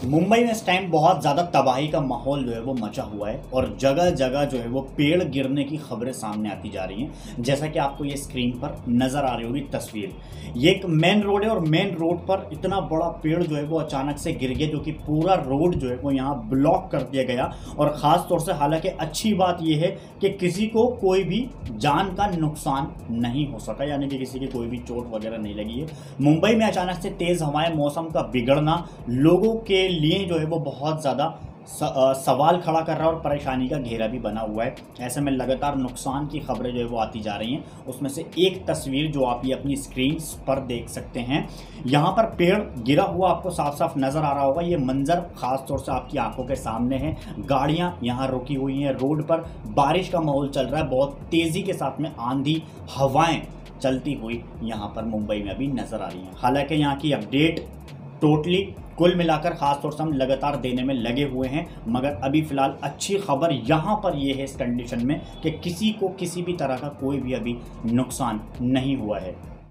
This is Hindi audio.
मुंबई में इस टाइम बहुत ज़्यादा तबाही का माहौल जो है वो मचा हुआ है और जगह जगह जो है वो पेड़ गिरने की खबरें सामने आती जा रही हैं। जैसा कि आपको ये स्क्रीन पर नज़र आ रही होगी तस्वीर, ये एक मेन रोड है और मेन रोड पर इतना बड़ा पेड़ जो है वो अचानक से गिर गया, जो कि पूरा रोड जो है वो यहाँ ब्लॉक कर दिया गया। और ख़ास तौर से हालांकि अच्छी बात यह है कि किसी को कोई भी जान का नुकसान नहीं हो सका, यानी कि किसी की कोई भी चोट वगैरह नहीं लगी है। मुंबई में अचानक से तेज़ हवाएं, मौसम का बिगड़ना लोगों के लिए जो है वो बहुत ज़्यादा सवाल खड़ा कर रहा है और परेशानी का घेरा भी बना हुआ है। ऐसे में लगातार नुकसान की खबरें जो है वो आती जा रही हैं। उसमें से एक तस्वीर जो आप ये अपनी स्क्रीन पर देख सकते हैं, यहाँ पर पेड़ गिरा हुआ आपको साफ साफ नज़र आ रहा होगा। ये मंजर खास तौर से आपकी आंखों के सामने है। गाड़ियाँ यहाँ रुकी हुई हैं, रोड पर बारिश का माहौल चल रहा है, बहुत तेज़ी के साथ में आंधी हवाएँ चलती हुई यहाँ पर मुंबई में अभी नज़र आ रही हैं। हालांकि यहाँ की अपडेट टोटली कुल मिलाकर खास तौर से हम लगातार देने में लगे हुए हैं, मगर अभी फिलहाल अच्छी खबर यहाँ पर यह है इस कंडीशन में कि किसी को किसी भी तरह का कोई भी अभी नुकसान नहीं हुआ है।